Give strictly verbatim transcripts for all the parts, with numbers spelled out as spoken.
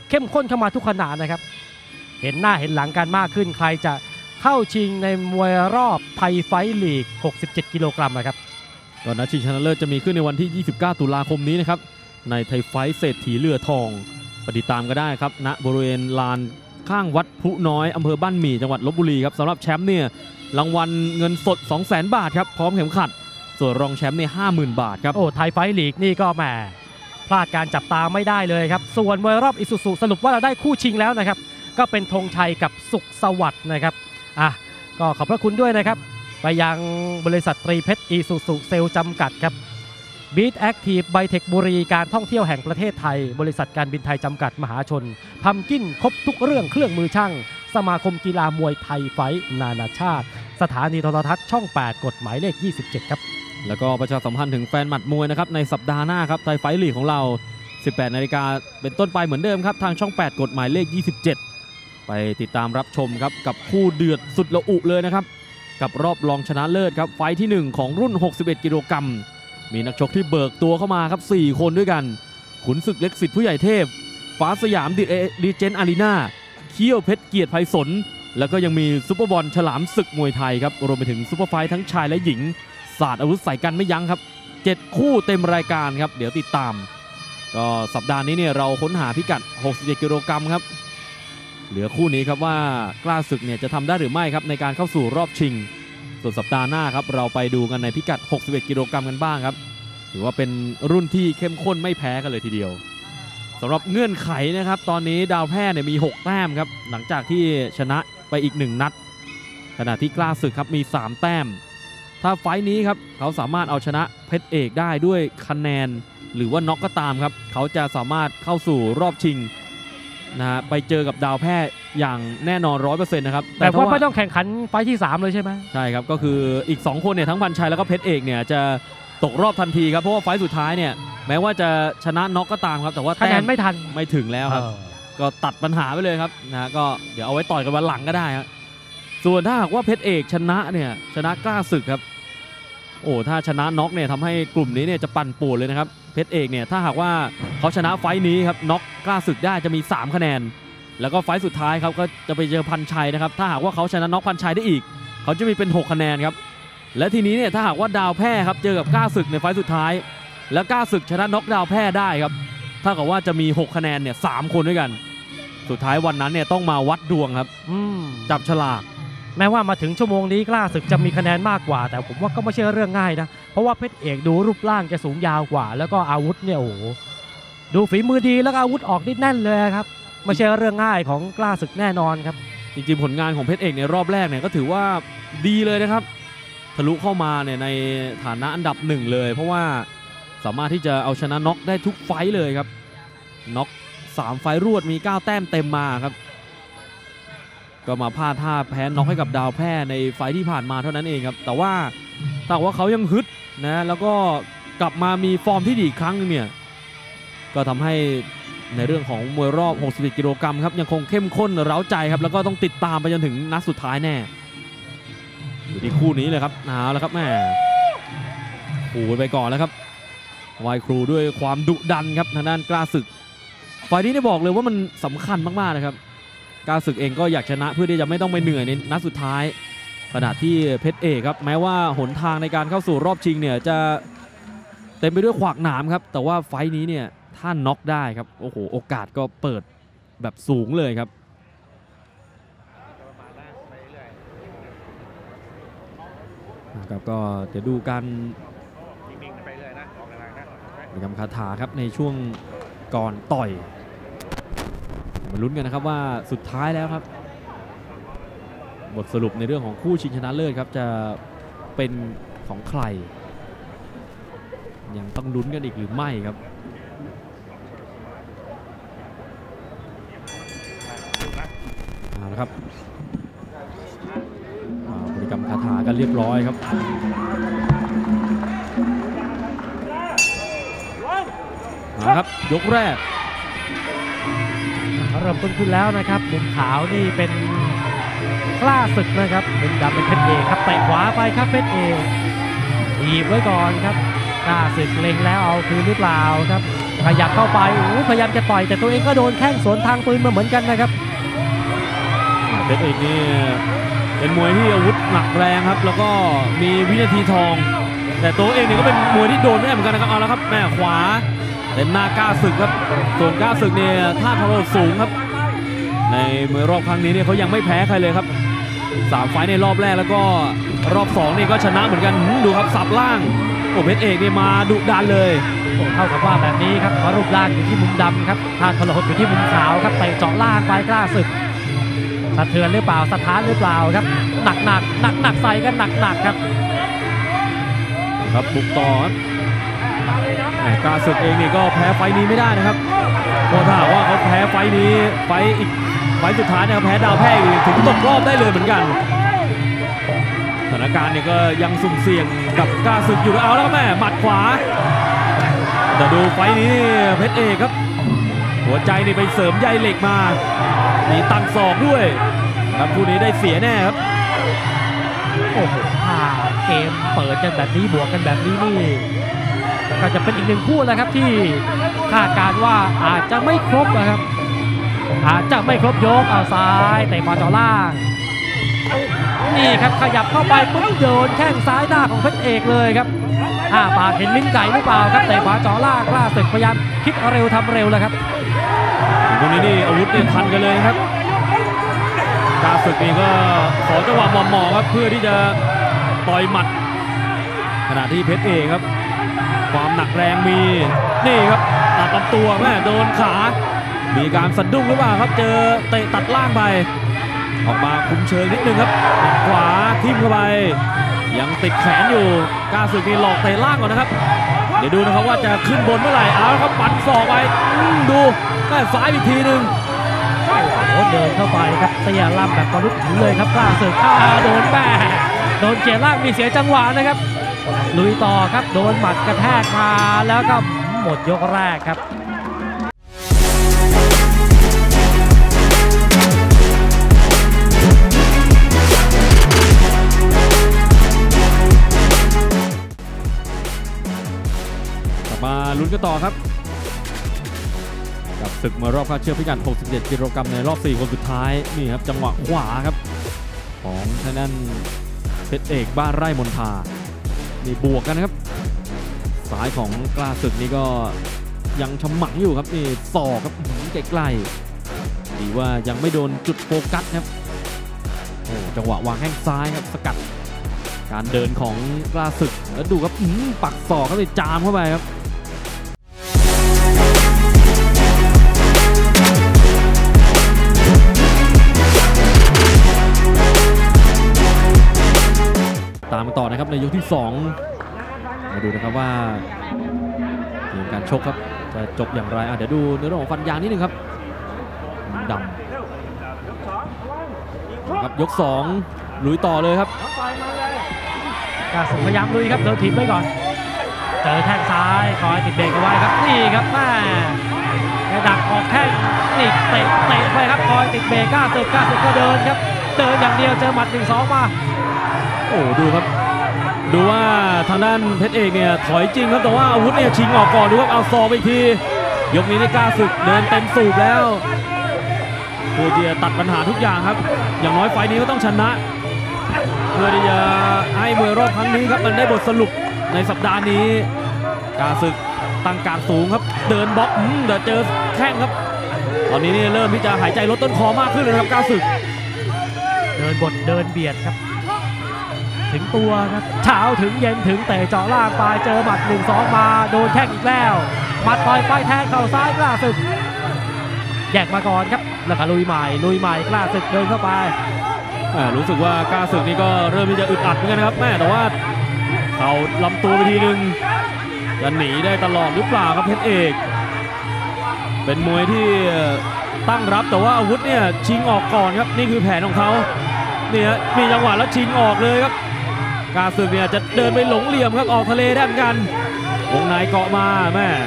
เข้มข้นเข้ามาทุกขณะนะครับเห็นหน้าเห็นหลังกันมากขึ้นใครจะเข้าชิงในมวยรอบไทยไฟท์ลีกหกสิบเจ็ดกิโลกรัมนะครับก่อนนัดชิงชนะเลิศจะมีขึ้นในวันที่ยี่สิบเก้าตุลาคมนี้นะครับในไทยไฟท์เศรษฐีเรือทองปฏิตามก็ได้ครับณบริเวณลานข้างวัดพลุน้อยอำเภอบ้านหมี่จังหวัดลพบุรีครับสำหรับแชมป์เนี่ยรางวัลเงินสด สองแสน บาทครับพร้อมเข็มขัดส่วนรองแชมป์เนี่ยห้าหมื่นบาทครับโอ้ไทยไฟท์ลีกนี่ก็แหมพลาดการจับตาไม่ได้เลยครับส่วนมวยรอบอิสุสุสรุปว่าเราได้คู่ชิงแล้วนะครับก็เป็นธงชัยกับสุขสวัสดิ์นะครับอ่ะก็ขอบพระคุณด้วยนะครับไปยังบริษัทตรีเพชรอิสุสุเซลจำกัดครับบีทแอคทีฟไบเทคบุรีการท่องเที่ยวแห่งประเทศไทยบริษัทการบินไทยจำกัดมหาชนพัมกินครบทุกเรื่องเครื่องมือช่างสมาคมกีฬามวยไทยไฟท์นานาชาติสถานีโทรทัศน์ช่องแปดกฎหมายเลขยี่สิบเจ็ดครับแล้วก็ประชาสัมพันธ์ถึงแฟนหมัดมวยนะครับในสัปดาห์หน้าครับไทยไฟท์ลีกของเราสิบแปดนาฬิกาเป็นต้นไปเหมือนเดิมครับทางช่องแปดกฎหมายเลขยี่สิบเจ็ดไปติดตามรับชมครับกับคู่เดือดสุดระอุเลยนะครับกับรอบรองชนะเลิศครับไฟท์ที่หนึ่งของรุ่นหกสิบเอ็ดกิโลกรัมมีนักชกที่เบิกตัวเข้ามาครับสี่คนด้วยกันขุนศึกเล็กสิทธิ์ผู้ใหญ่เทพฟ้าสยามดีเจนอารีนาเขี้ยวเพชรเกียรติไพศาลแล้วก็ยังมีซุปเปอร์บอลฉลามศึกมวยไทยครับรวมไปถึงซุปเปอร์ไฟท์ทั้งชายและหญิงศาสตร์อาวุธใส่กันไม่ยั้งครับเจ็ดคู่เต็มรายการครับเดี๋ยวติดตามก็สัปดาห์นี้เนี่ยเราค้นหาพิกัดหกสิบเจ็ดกิโลกรัมครับเหลือคู่นี้ครับว่ากล้าศึกเนี่ยจะทำได้หรือไม่ครับในการเข้าสู่รอบชิงส่วนสัปดาห์หน้าครับเราไปดูกันในพิกัดหกสิบเอ็ดกิโลกรัมกันบ้างครับถือว่าเป็นรุ่นที่เข้มข้นไม่แพ้กันเลยทีเดียวสำหรับเงื่อนไขนะครับตอนนี้ดาวแพร่เนี่ยมีหกแต้มครับหลังจากที่ชนะไปอีกหนึ่งนัดขณะที่กล้าศึกครับมีสามแต้มถ้าไฟท์นี้ครับเขาสามารถเอาชนะเพชรเอกได้ด้วยคะแนนหรือว่าน็อกก็ตามครับเขาจะสามารถเข้าสู่รอบชิงนะฮะไปเจอกับดาวแพร่อย่างแน่นอน ร้อยเปอร์เซ็นต์ นะครับแต่ว่าไม่ต้องแข่งขันไฟท์ที่สามเลยใช่ไหมใช่ครับก็คืออีกสองคนเนี่ยทั้งพันชัยแล้วก็เพชรเอกเนี่ยจะตกรอบทันทีครับเพราะว่าไฟท์สุดท้ายเนี่ยแม้ว่าจะชนะน็อกก็ตามครับแต่ว่าคะแนนไม่ทันไม่ถึงแล้วครับก็ตัดปัญหาไปเลยครับนะก็เดี๋ยวเอาไว้ต่อยกันวันหลังก็ได้ครับส่วนถ้าหากว่าเพชรเอกชนะเนี่ยชนะกล้าศึกครับโอ้ถ้าชนะน็อกเนี่ยทำให้กลุ่มนี้เนี่ยจะปั่นป่วนเลยนะครับเพชรเอกเนี่ยถ้าหากว่าเขาชนะไฟท์นี้ครับน็อกกล้าศึกได้จะมีสามคะแนนแล้วก็ไฟท์สุดท้ายครับก็จะไปเจอพันชัยนะครับถ้าหากว่าเขาชนะน็อกพันชัยได้อีกเขาจะมีเป็นหกคะแนนครับและทีนี้เนี่ยถ้าหากว่าดาวแพร่ครับเจอกับกล้าศึกในไฟท์สุดท้ายแล้วกล้าศึกชนะน็อกดาวแพร่ได้ครับถ้ากับว่าจะมีหกคะแนนเนี่ยสามคนด้วยกันสุดท้ายวันนั้นเนี่ยต้องมาวัดดวงครับจับฉลากแม้ว่ามาถึงชั่วโมงนี้กล้าศึกจะมีคะแนนมากกว่าแต่ผมว่าก็ไม่ใช่เรื่องง่ายนะเพราะว่าเพชรเอกดูรูปร่างจะสูงยาวกว่าแล้วก็อาวุธเนี่ยโอ้โหดูฝีมือดีแล้วก็อาวุธออกนิดแน่นเลยครับไม่ใช่เรื่องง่ายของกล้าศึกแน่นอนครับจริงๆผลงานของเพชรเอกในรอบแรกเนี่ยก็ถือว่าดีเลยนะครับทะลุเข้ามาเนี่ยในฐานะอันดับหนึ่งเลยเพราะว่าสามารถที่จะเอาชนะน็อกได้ทุกไฟท์เลยครับน็อกสามไฟท์รวดมีเก้าแต้มเต็มมาครับก็มาพลาดท่าแพ้น็อกให้กับดาวแพร่ในไฟท์ที่ผ่านมาเท่านั้นเองครับแต่ว่าถ้าว่าเขายังฮึดนะแล้วก็กลับมามีฟอร์มที่ดีอีกครั้งนึงเนี่ยก็ทำให้ในเรื่องของมวยรอบหกสิบเอ็ดกิโลกรัมครับยังคงเข้มข้นเร้าใจครับแล้วก็ต้องติดตามไปจนถึงนัดสุดท้ายแน่อยู่ที่คู่นี้เลยครับเอาแล้วครับแม่ขู่ไปก่อนแล้วครับวายครูด้วยความดุดันครับทางด้านกล้าศึกไฟล์นี้ได้บอกเลยว่ามันสำคัญมากๆนะครับกล้าศึกเองก็อยากชนะเพื่อที่จะไม่ต้องไปเหนื่อยในนัดสุดท้ายขณะที่เพชรเอกครับแม้ว่าหนทางในการเข้าสู่รอบชิงเนี่ยจะเต็มไปด้วยขวากหนามครับแต่ว่าไฟล์นี้เนี่ยถ้าน็อกได้ครับโอ้โหโอกาสก็เปิดแบบสูงเลยครับครับก็เดี๋ยวดูการทำคาถาครับในช่วงก่อนต่อยมาลุ้นกันนะครับว่าสุดท้ายแล้วครับบทสรุปในเรื่องของคู่ชิงชนะเลิศครับจะเป็นของใครยังต้องลุ้นกันอีกหรือไม่ครับเอาละครับบริกรรมคาถากันเรียบร้อยครับนะครับยกแรกเริ่มต้นขึ้นแล้วนะครับมุมขาวนี่เป็นกล้าศึกนะครับมุมดำเป็นเพชรเอกครับเตะขวาไปครับเพชรเอกถีบไว้ก่อนครับกล้าศึกเล็งแล้วเอาคืนหรือเปล่าครับขยับเข้าไปโอ้พยายามจะต่อยแต่ตัวเองก็โดนแข้งสวนทางปืนมาเหมือนกันนะครับเพชรเอกนี่เป็นมวยที่อาวุธหนักแรงครับแล้วก็มีวินาทีทองแต่ตัวเองเนี่ยก็เป็นมวยที่โดนไม่ได้เหมือนกันนะครับเอาละครับแม่ขวาเต็มหน้ากล้าศึกครับส่วนกล้าศึกเนี่ยท่าทางสูงครับในมวยรอบครั้งนี้เนี่ยเขายังไม่แพ้ใครเลยครับสามไฟในรอบแรกแล้วก็รอบสองนี่ก็ชนะเหมือนกันดูครับสับล่างโอ้เพชรเอกนี่มาดุดันเลยโอ้เท่ากับว่าแบบนี้ครับรูปร่างอยู่ที่มุมดำครับท่าทรหดอยู่ที่มุมขาวครับเตะเจาะล่างไปกล้าศึกสะเทือนหรือเปล่าสะท้านหรือเปล่าครับหนักหนักหนักหนักใส่กันหนักหนักครับครับบุกต่อครับกล้าศึกเองนี่ก็แพ้ไฟนี้ไม่ได้นะครับเพราะถ้าว่าเขาแพ้ไฟนี้ไฟอีกไฟสุดท้ายเนี่ยแพ้ดาวแพ้อีกถึงตกรอบได้เลยเหมือนกันสถานการณ์เนี่ยก็ยังสุ่มเสี่ยงกับกล้าศึกอยู่เอาแล้วแม่หมัดขวาแต่ดูไฟนี้เพชรเอกครับหัวใจนี่ไปเสริมใยเหล็กมามีตั้งศอกด้วยครับคู่นี้ได้เสียแน่ครับโอ้โหถ้าเกมเปิดกันแบบนี้บวกกันแบบนี้นี่ก็จะเป็นอีกหนึ่งคู่แล้วครับที่คาดการว่าอาจจะไม่ครบนะครับอาจจะไม่ครบยกเอาซ้ายเตะขวาเจาะล่างนี่ครับขยับเข้าไปปุ๊บโยนแข้งซ้ายหน้าของเพชรเอกเลยครับอ่าปากเห็นลิ้นไก่หรือเปล่าครับเตะขวาเจาะล่างกล้าศึกพยายามคิดเร็วทำเร็วแล้วครับตรงนี้นี่อาวุธเนี่ยทันกันเลยครับกล้าศึกนี่ก็ขอจังหวะหมอๆครับเพื่อที่จะต่อยหมัดขณะที่เพชรเอกครับความหนักแรงมีนี่ครับตัดลำตัวแม่โดนขามีการสะดุ้งหรือเปล่าครับเจอเตะตัดล่างไปออกมาคุมเชิงนิดนึงครับขวาทิ่มเข้าไปยังติดแขนอยู่กล้าศึกนี่หลอกเตะล่างก่อนนะครับเดี๋ยวดูนะครับว่าจะขึ้นบนเมื่อไหร่เอาครับปั่นศอกไปดูแม่ซ้ายอีกทีหนึ่งโอ้โหเดินเข้าไปครับเสียล่ำแบบกระลุกถึงเลยครับกล้าศึกข้าโดนแม่โดนเจียล่างมีเสียจังหวะนะครับลุยต่อครับโดนหมัดกระแทกมาแล้วก็หมดยกแรกครับมาลุ้นกันต่อครับกับศึกมารอบคาดเชือกพิกัดหกสิบเจ็ดกิโลกรัมในรอบสี่คนสุดท้ายนี่ครับจังหวะขวาครับของทางด้านเพชรเอกบ้านไร่มนทานี่บวกกันนะครับซ้ายของกล้าศึกนี่ก็ยังฉมังอยู่ครับนี่ศอกครับใกล้ๆดีว่ายังไม่โดนจุดโฟกัสครับโอ้จังหวะวางแข้งซ้ายครับสกัดการเดินของกล้าศึกแล้วดูครับปักศอกเข้าไปจามเข้าไปครับตามต่อนะครับในยกที่สองมาดูนะครับว่าเกมการชกครับจะจบอย่างไรอ่ะเดี๋ยวดูในเรื่องของฟันยางนิดนึงครับดำครับยกสองลุยต่อเลยครับกล้าศึกพยายามลุยครับเดินถีบไว้ก่อนเจอแข้งซ้ายคอยติดเบรกเอาไว้ครับนี่ครับแม่ดักออกแข้งนี่เตะเตะไปครับคอยติดเบรกกล้าศึกกล้าศึกก็เดินครับเดินอย่างเดียวเจอหมัดหนึ่งสองมาโอ้ดูครับดูว่าทางด้านเพชรเอกเนี่ยถอยจริงครับแต่ว่าอาวุธเนี่ยชิงออกก่อนดูครับเอาซอไปอีกทียกนี้ได้กล้าศึกเดินเต็มสูบแล้วเพื่อที่จะตัดปัญหาทุกอย่างครับอย่างน้อยไฟนี้ก็ต้องชนะเพื่อที่จะให้มวยรอบครั้งนี้ครับมันได้บทสรุปในสัปดาห์นี้กล้าศึกตั้งการสูงครับเดินบล็อกเดี๋ยวเจอแข้งครับตอนนี้นี่เริ่มที่จะหายใจลดต้นคอมากขึ้นเลยครับกล้าศึกเดินบทเดินเบียดครับถึงตัวครับเช้าถึงเย็นถึงเตะเจาะล่างไปเจอหมัดหนึ่งสองมาโดนแข้งอีกแล้วหมัดต่อยไปแทงเข่าซ้ายกล้าศึกแยกมาก่อนครับแล้วก็ลุยใหม่ลุยใหม่กล้าศึกเดินเข้าไปรู้สึกว่ากล้าศึกนี่ก็เริ่มที่จะอึดอัดเหมือนกันนะครับแม่แต่ว่าเข่าลำตัวไปทีนึงจะหนีได้ตลอดหรือเปล่าครับเพชรเอกเป็นมวยที่ตั้งรับแต่ว่าอาวุธเนี่ยชิงออกก่อนครับนี่คือแผนของเขาเนี่ยมีจังหวะแล้วชิงออกเลยครับกล้าศึกเนี่ยจะเดินไปหลงเหลี่ยมครับออกทะเลได้เหมือนกันวงในเกาะมาแม่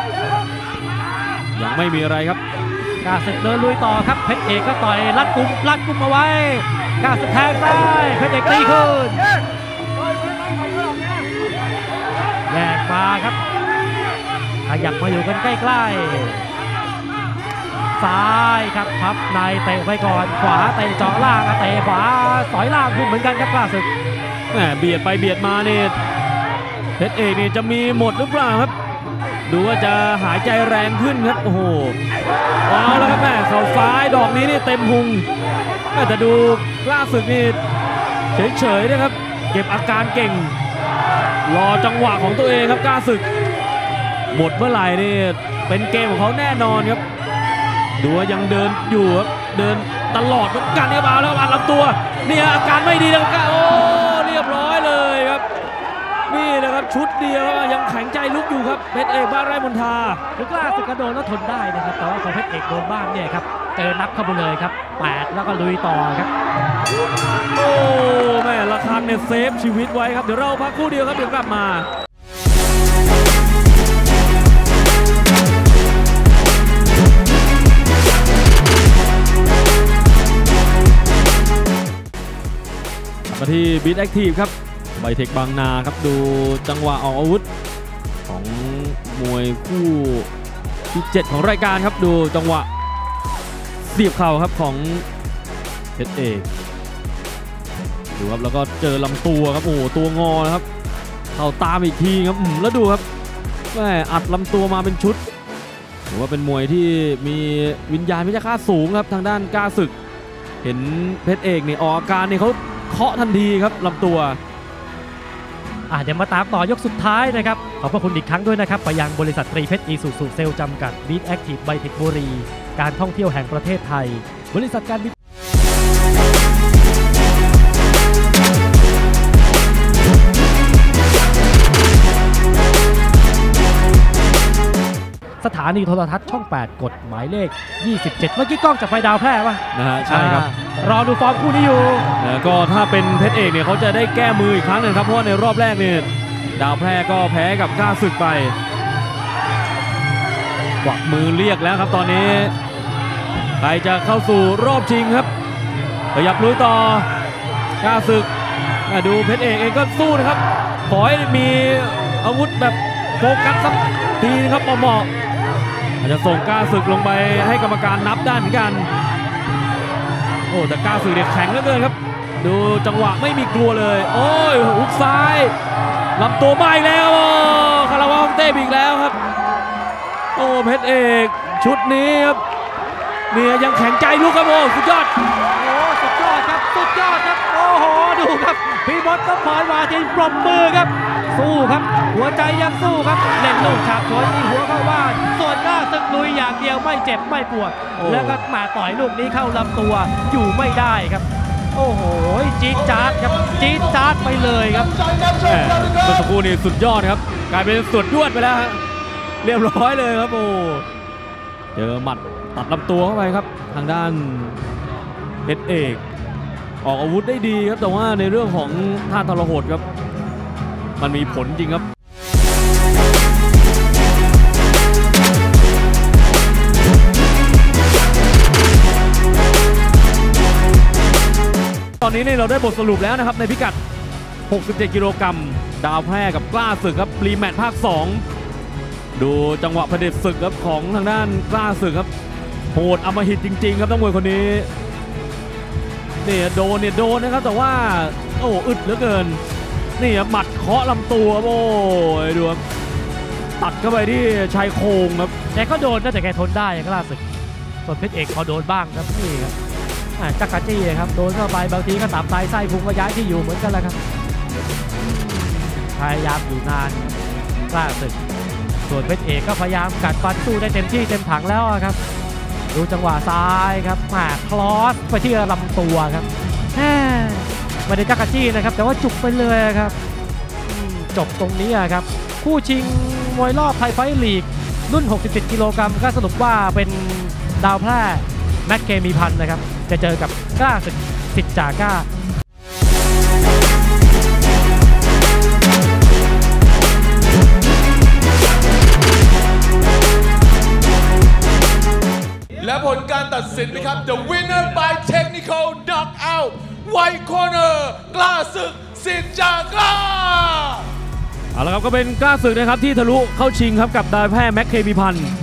ยังไม่มีอะไรครับกล้าศึกเดินลุยต่อครับเพชรเอกก็ต่อยลัดกุมลัดกุมเอาไว้กล้าศึกแทงซ้ายเพชรเอกตีขึ้นแยกมาครับขยับมาอยู่กันใกล้ๆซ้ายครับพับในเตะไปก่อนขวาเตะเจาะล่างเตะขวาสอยล่างพุ่งเหมือนกันครับกล้าศึกแหมเบียดไปเบียดมาเนี่ยเพชรเอกนี่จะมีหมดหรือเปล่าครับดูว่าจะหายใจแรงขึ้นครับโอ้โหเอาแล้วครับแม่เข่าซ้ายดอกนี้นี่เต็มพุงแต่ดูกล้าศึกนี่เฉยๆนะครับเก็บอาการเก่งรอจังหวะของตัวเองครับกล้าศึกหมดเมื่อไหร่นี่เป็นเกมของเขาแน่นอนครับดูว่ายังเดินอยู่ครับเดินตลอดเหมือนกันครับเอาแล้วอัดลำตัวนี่อาการไม่ดีแล้วก็โอ้เรียบร้อยเลยครับนี่นะครับชุดเดียวยังแข็งใจลุกอยู่ครับเพชรเอกบ้านไร่มนทาคือกล้าศึกกระโดดแล้วทนได้นะครับแต่ว่าพอเพชรเอกโดนบ้างเนี่ยครับเจอนับเข้าไปเลยครับแปดแล้วก็ลุยต่อครับโอ้แม่ละคันเนี่ยเซฟชีวิตไว้ครับเดี๋ยวเราพักคู่เดียวครับเดี๋ยวกลับมามาที่บีทแอคทีฟครับไบเทคบางนาครับดูจังหวะออกอาวุธของมวยคู่ที่เจ็ดของรายการครับดูจังหวะเสียบเข่าครับของเพชรเอกดูครับแล้วก็เจอลำตัวครับโอ้โหตัวงอนะครับเข่าตามอีกทีครับแล้วดูครับแม่อัดลำตัวมาเป็นชุดถือว่าเป็นมวยที่มีวิญญาณพิฆาตสูงครับทางด้านกล้าศึกเห็นเพชรเอกนี่ออกอาการนี่เขาเคาะทันทีครับลำตัวอ่ะเดี๋ยวมาตามต่อยกสุดท้ายนะครับขอบพระคุณอีกครั้งด้วยนะครับไปยังบริษัทตรีเพชรอีซูซูเซลจำกัดบีทแอคทีฟไบเทคบุรีการท่องเที่ยวแห่งประเทศไทยบริษัทการบินสถานีโทรทัศน์ช่องแปดกฎหมายเลขยี่สิบเจ็ดเมื่อกี้กล้องจับไฟดาวแพร่ป่ะนะฮะใช่ครับรอดูฟอร์มคู่นี้อยู่แล้วก็ถ้าเป็นเพชรเอกเนี่ยเขาจะได้แก้มืออีกครั้งหนึ่งครับเพราะว่าในรอบแรกเนี่ยดาวแพร่ก็แพ้กับกล้าศึกไปกวักมือเรียกแล้วครับตอนนี้ใครจะเข้าสู่รอบชิงครับขยับลุยต่อกล้าศึกดูเพชรเอกเองก็สู้นะครับขอให้มีอาวุธแบบโฟกัสสักทีนะครับเหมาะอาจจะส่งกล้าศึกลงไปให้กรรมการนับได้เหมือนกันโอ้แต่กล้าศึกเด็กแข็งเหลือเกินครับดูจังหวะไม่มีกลัวเลยโอ้ยหุกซ้ายลำตัวมาอีกแล้วคาราวะเต้อีกแล้วครับโอ้เพชรเอกชุดนี้ครับเนี่ยยังแข็งใจลุกครับโอ้สุดยอดโอ้สุดยอดครับสุดยอดครับโอ้โหดูครับพี่บอสก็พรวาทีปรบมือครับสู้ครับหัวใจยังสู้ครับเล่นลูกฉากสวยยิงหัวเข้าบ้านส่วนกล้าศึกลุยอย่างเดียวไม่เจ็บไม่ปวดแล้วก็มาต่อยลูกนี้เข้าลำตัวอยู่ไม่ได้ครับโอ้โหจี๊ดจ๊าดครับจี๊ดจ๊าดไปเลยครับเมื่อสักครู่นี้สุดยอดครับกลายเป็นสุดยอดไปแล้วฮะเรียบร้อยเลยครับโอ้เจอหมัดตัดลำตัวเข้าไปครับทางด้านเพชรเอกออกอาวุธได้ดีครับแต่ว่าในเรื่องของท่าทรหดครับมันมีผลจริงครับตอนนี้นี่เราได้บทสรุปแล้วนะครับในพิกัดหกสิบเจ็ดกิโลกรัมดาวแพร่กับกล้าศึกครับรีแมตช์ภาคสองดูจังหวะเผด็จศึกครับของทางด้านกล้าศึกครับโหดอำมหิตจริงๆครับนักมวยคนนี้นี่โดนเนี่ยโดนนะครับแต่ว่าโอ้อึดเหลือเกินนี่หมัดเคาะลำตัวโอ้ยดูครับตัดเข้าไปที่ชายโครงครับแต่ก็โดนนะแต่แกทนได้กล้าศึกส่วนเพชรเอกพอโดนบ้างครับนี่ครับจักรจี้ครับโดนเข้าไปบางทีก็ตับไตไส้พุงก็ย้ายที่อยู่เหมือนกันแหละครับพยายามอยู่นานกล้าศึกส่วนเพชรเอกก็พยายามกัดฟันสู้ได้เต็มที่เต็มถังแล้วครับดูจังหวะซ้ายครับมาคลอสไปที่ลำตัวครับไม่ได้จักรจี้นะครับแต่ว่าจุกไปเลยครับจบตรงนี้ครับคู่ชิงมวยรอบไทยไฟท์ลีกรุ่นหกสิบเจ็ดกิโลกรัมก็สรุปว่าเป็นดาวแพร่แม็กเคมีพันนะครับจะเจอกับกล้าศึกสิทธิ์จาก้าและผลการตัดสินนะครับ The winner by technical knockout White Corner กล้าศึกสิทธิ์จาก้าเอาละครับก็เป็นกล้าศึกนะครับที่ทะลุเข้าชิงครับกับดาวแพร่แม็กเคมีพันธ์